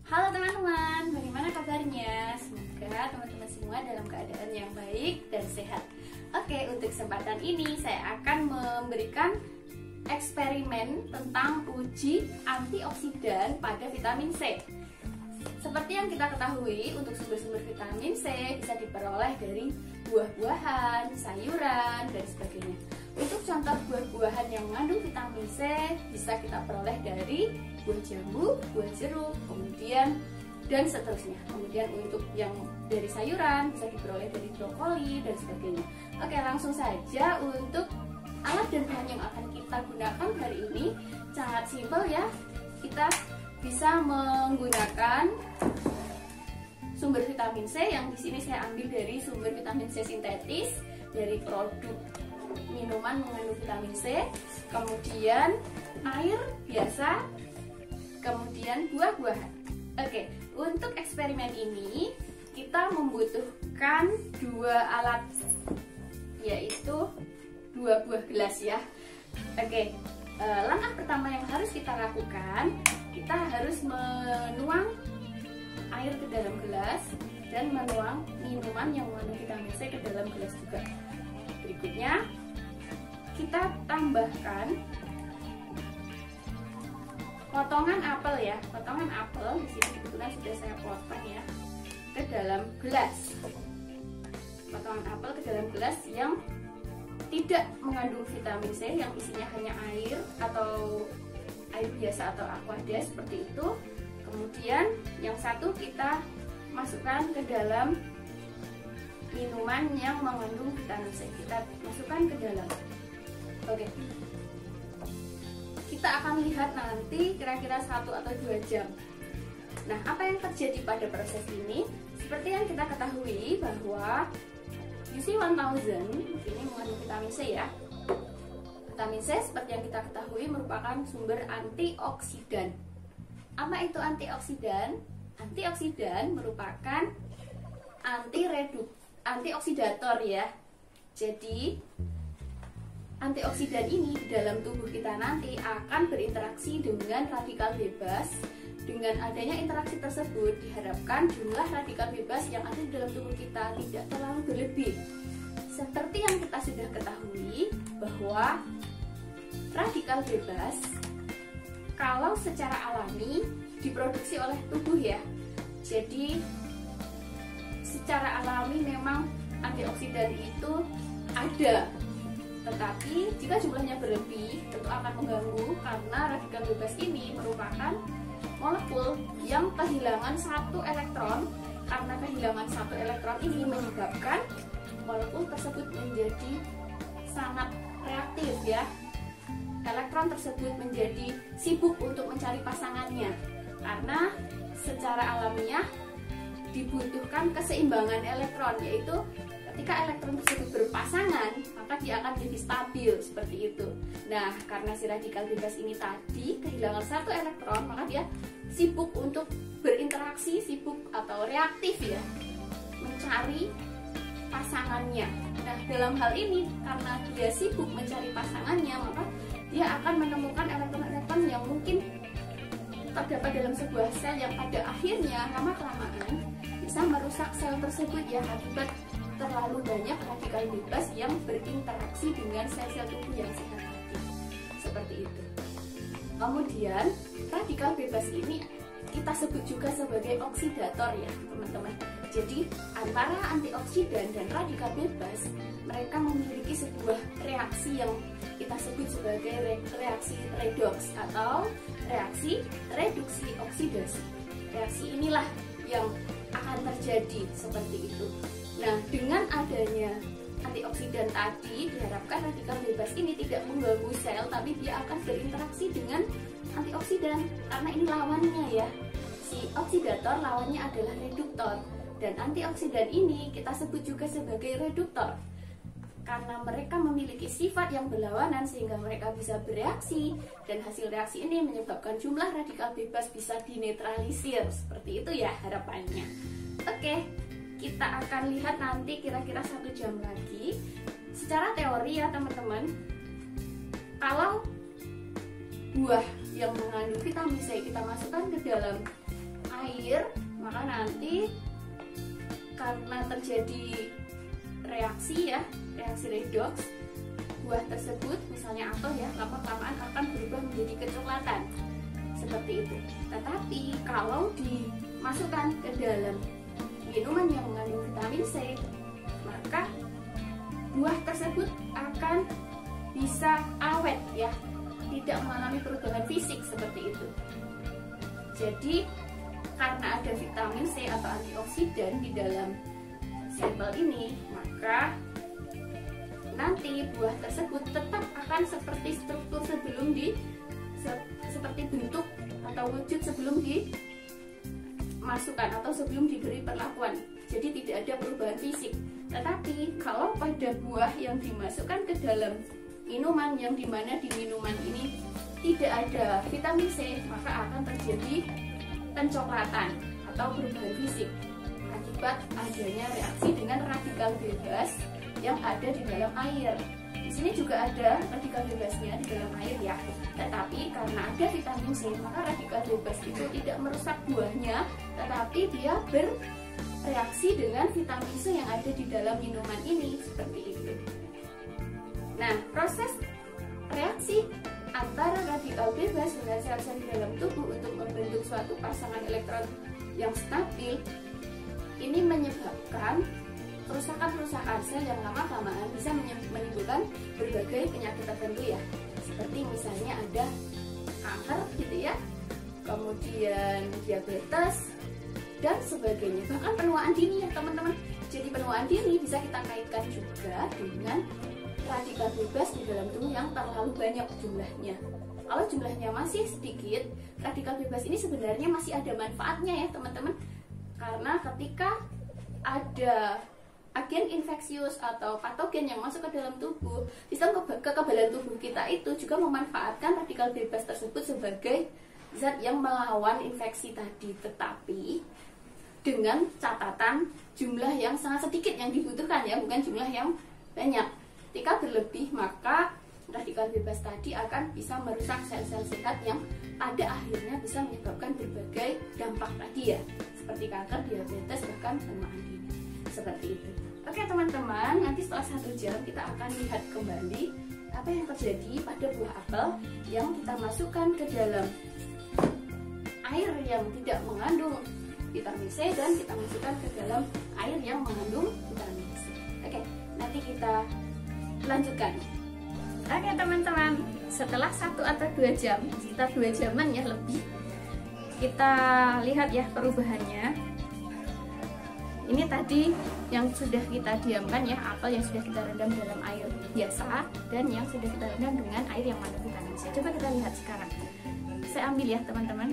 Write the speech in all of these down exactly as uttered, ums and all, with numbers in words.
Halo teman-teman, bagaimana kabarnya? Semoga teman-teman semua dalam keadaan yang baik dan sehat. Oke, untuk kesempatan ini saya akan memberikan eksperimen tentang uji antioksidan pada vitamin C. Seperti yang kita ketahui, untuk sumber-sumber vitamin C bisa diperoleh dari buah-buahan, sayuran, dan sebagainya. Untuk contoh buah-buahan yang mengandung vitamin C bisa kita peroleh dari buah jambu, buah jeruk, kemudian dan seterusnya. Kemudian untuk yang dari sayuran bisa diperoleh dari brokoli dan sebagainya. Oke, langsung saja untuk alat dan bahan yang akan kita gunakan hari ini sangat simpel ya. Kita bisa menggunakan sumber vitamin C yang di sini saya ambil dari sumber vitamin C sintetis dari produk minuman mengandung vitamin C, kemudian air biasa, kemudian buah-buahan. Oke, untuk eksperimen ini kita membutuhkan dua alat, yaitu dua buah gelas ya. Oke, eh, langkah pertama yang harus kita lakukan, kita harus menuang air ke dalam gelas dan menuang minuman yang mengandung vitamin C ke dalam gelas juga. Berikutnya kita tambahkan potongan apel ya, potongan apel di sini kebetulan sudah saya potong ya ke dalam gelas. Potongan apel ke dalam gelas yang tidak mengandung vitamin C, yang isinya hanya air atau air biasa atau aqua seperti itu. Kemudian yang satu kita masukkan ke dalam minuman yang mengandung vitamin C. Kita masukkan ke dalam. Oke. Kita akan lihat nanti kira-kira satu atau dua jam. Nah, apa yang terjadi pada proses ini? Seperti yang kita ketahui bahwa U C seribu ini mengandung vitamin C ya. Vitamin C seperti yang kita ketahui merupakan sumber antioksidan. Apa itu antioksidan? Antioksidan merupakan anti-reduk, antioksidator ya. Jadi antioksidan ini di dalam tubuh kita nanti akan berinteraksi dengan radikal bebas. Dengan adanya interaksi tersebut diharapkan jumlah radikal bebas yang ada di dalam tubuh kita tidak terlalu berlebih. Seperti yang kita sudah ketahui bahwa radikal bebas kalau secara alami diproduksi oleh tubuh ya. Jadi secara alami memang antioksidan itu ada. Tetapi jika jumlahnya berlebih tentu akan mengganggu karena radikal bebas ini merupakan molekul yang kehilangan satu elektron. Karena kehilangan satu elektron ini menyebabkan molekul tersebut menjadi sangat reaktif ya. Elektron tersebut menjadi sibuk untuk mencari pasangannya karena secara alamiah dibutuhkan keseimbangan elektron, yaitu ketika elektron tersebut berpasangan maka dia akan jadi stabil seperti itu. Nah, karena si radikal bebas ini tadi kehilangan satu elektron, maka dia sibuk untuk berinteraksi, sibuk atau reaktif ya, mencari pasangannya. Nah, dalam hal ini karena dia sibuk mencari pasangannya, maka dia akan menemukan elektron-elektron yang mungkin terdapat dalam sebuah sel yang pada akhirnya lama-kelamaan bisa merusak sel tersebut ya, akibat terlalu banyak radikal bebas yang berinteraksi dengan sel-sel tubuh yang sehat tadi. Seperti itu. Kemudian radikal bebas ini kita sebut juga sebagai oksidator ya teman-teman. Jadi antara antioksidan dan radikal bebas mereka memiliki sebuah reaksi yang kita sebut sebagai re reaksi redoks atau reaksi reduksi oksidasi. Reaksi inilah yang akan terjadi seperti itu. Nah, dengan adanya antioksidan tadi diharapkan radikal bebas ini tidak mengganggu sel, tapi dia akan berinteraksi dengan antioksidan karena ini lawannya ya. Si oksidator lawannya adalah reduktor, dan antioksidan ini kita sebut juga sebagai reduktor karena mereka memiliki sifat yang berlawanan sehingga mereka bisa bereaksi, dan hasil reaksi ini menyebabkan jumlah radikal bebas bisa dinetralisir. Seperti itu ya harapannya. Oke, kita akan lihat nanti kira-kira satu jam lagi. Secara teori ya teman-teman, kalau buah yang mengandung vitamin C kita masukkan ke dalam air, maka nanti karena terjadi reaksi ya, reaksi redox, buah tersebut misalnya apel ya, lama-kelamaan akan berubah menjadi kecoklatan seperti itu. Tetapi kalau dimasukkan ke dalam minuman yang mengandung vitamin C, maka buah tersebut akan bisa awet ya, tidak mengalami perubahan fisik seperti itu. Jadi karena ada vitamin C atau antioksidan di dalam sampel ini, maka nanti buah tersebut tetap akan seperti struktur sebelum di se, seperti bentuk atau wujud sebelum dimasukkan atau sebelum diberi perlakuan. Jadi tidak ada perubahan fisik. Tetapi kalau pada buah yang dimasukkan ke dalam minuman yang dimana di minuman ini tidak ada vitamin C, maka akan terjadi pencoklatan atau perubahan fisik akibat adanya reaksi dengan radikal bebas yang ada di dalam air. Di sini juga ada radikal bebasnya di dalam air ya. Tetapi karena ada vitamin C, maka radikal bebas itu tidak merusak buahnya, tetapi dia bereaksi dengan vitamin C yang ada di dalam minuman ini seperti itu. Nah, proses reaksi antara radikal bebas dengan sel-sel di dalam tubuh untuk membentuk suatu pasangan elektron yang stabil ini menyebabkan kerusakan-kerusakan sel yang lama-kelamaan bisa menimbulkan berbagai penyakit tertentu ya, seperti misalnya ada kanker gitu ya, kemudian diabetes dan sebagainya, bahkan penuaan dini ya teman-teman. Jadi penuaan dini bisa kita kaitkan juga dengan radikal bebas di dalam tubuh yang terlalu banyak jumlahnya. Kalau jumlahnya masih sedikit, radikal bebas ini sebenarnya masih ada manfaatnya ya teman-teman, karena ketika ada agen infeksius atau patogen yang masuk ke dalam tubuh, sistem kekebalan tubuh kita itu juga memanfaatkan radikal bebas tersebut sebagai zat yang melawan infeksi tadi. Tetapi dengan catatan jumlah yang sangat sedikit yang dibutuhkan ya, bukan jumlah yang banyak. Ketika berlebih, maka radikal bebas tadi akan bisa merusak sel-sel sehat yang pada akhirnya bisa menyebabkan berbagai dampak tadi ya, seperti kanker, diabetes, bahkan penuaan dini. Seperti itu. Oke teman-teman, nanti setelah satu jam kita akan lihat kembali apa yang terjadi pada buah apel yang kita masukkan ke dalam air yang tidak mengandung vitamin C dan kita masukkan ke dalam air yang mengandung vitamin C. Oke, nanti kita lanjutkan. Oke teman-teman, setelah satu atau dua jam, sekitar dua jaman ya lebih, kita lihat ya perubahannya. Ini tadi yang sudah kita diamkan ya, apel yang sudah kita rendam dalam air biasa dan yang sudah kita rendam dengan air yang mengandung vitamin C. Coba kita lihat sekarang. Saya ambil ya teman-teman.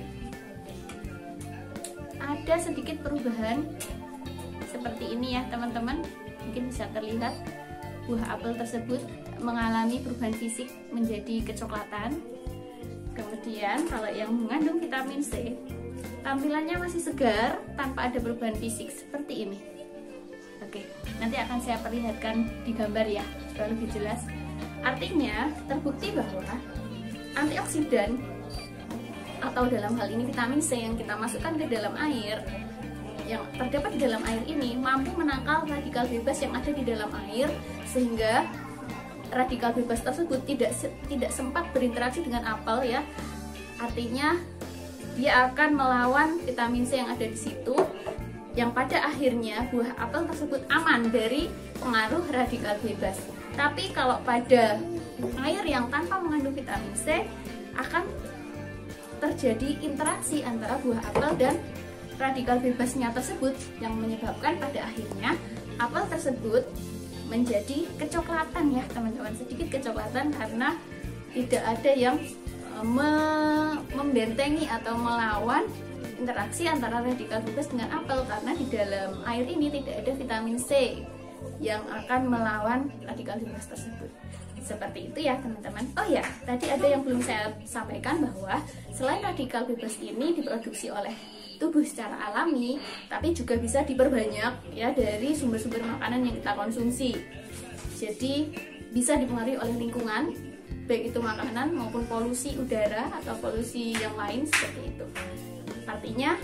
Ada sedikit perubahan seperti ini ya teman-teman. Mungkin bisa terlihat buah apel tersebut mengalami perubahan fisik menjadi kecoklatan. Kemudian kalau yang mengandung vitamin C, tampilannya masih segar tanpa ada perubahan fisik seperti ini. Oke, nanti akan saya perlihatkan di gambar ya supaya lebih jelas. Artinya terbukti bahwa antioksidan atau dalam hal ini vitamin C yang kita masukkan ke dalam air, yang terdapat di dalam air ini mampu menangkal radikal bebas yang ada di dalam air, sehingga radikal bebas tersebut tidak tidak sempat berinteraksi dengan apel ya. Artinya dia akan melawan vitamin C yang ada di situ, yang pada akhirnya buah apel tersebut aman dari pengaruh radikal bebas. Tapi kalau pada air yang tanpa mengandung vitamin C, akan terjadi interaksi antara buah apel dan radikal bebasnya tersebut yang menyebabkan pada akhirnya apel tersebut menjadi kecoklatan ya teman-teman, sedikit kecoklatan karena tidak ada yang me membentengi atau melawan interaksi antara radikal bebas dengan apel, karena di dalam air ini tidak ada vitamin C yang akan melawan radikal bebas tersebut. Seperti itu ya teman-teman. Oh ya, tadi ada yang belum saya sampaikan bahwa selain radikal bebas ini diproduksi oleh tubuh secara alami, tapi juga bisa diperbanyak ya dari sumber-sumber makanan yang kita konsumsi. Jadi bisa dipengaruhi oleh lingkungan, baik itu makanan maupun polusi udara atau polusi yang lain seperti itu. Artinya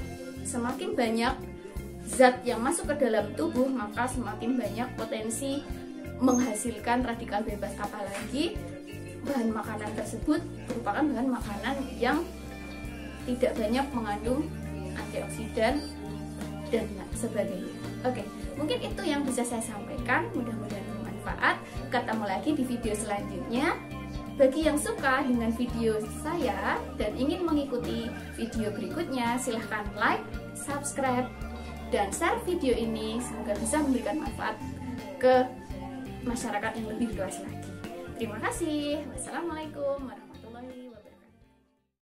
semakin banyak zat yang masuk ke dalam tubuh, maka semakin banyak potensi menghasilkan radikal bebas. Apalagi bahan makanan tersebut merupakan bahan makanan yang tidak banyak mengandung antioksidan dan sebagainya. Oke, mungkin itu yang bisa saya sampaikan, mudah-mudahan bermanfaat. Ketemu lagi di video selanjutnya. Bagi yang suka dengan video saya dan ingin mengikuti video berikutnya, silahkan like, subscribe, dan share video ini. Semoga bisa memberikan manfaat ke masyarakat yang lebih luas lagi. Terima kasih. Wassalamualaikum warahmatullahi wabarakatuh.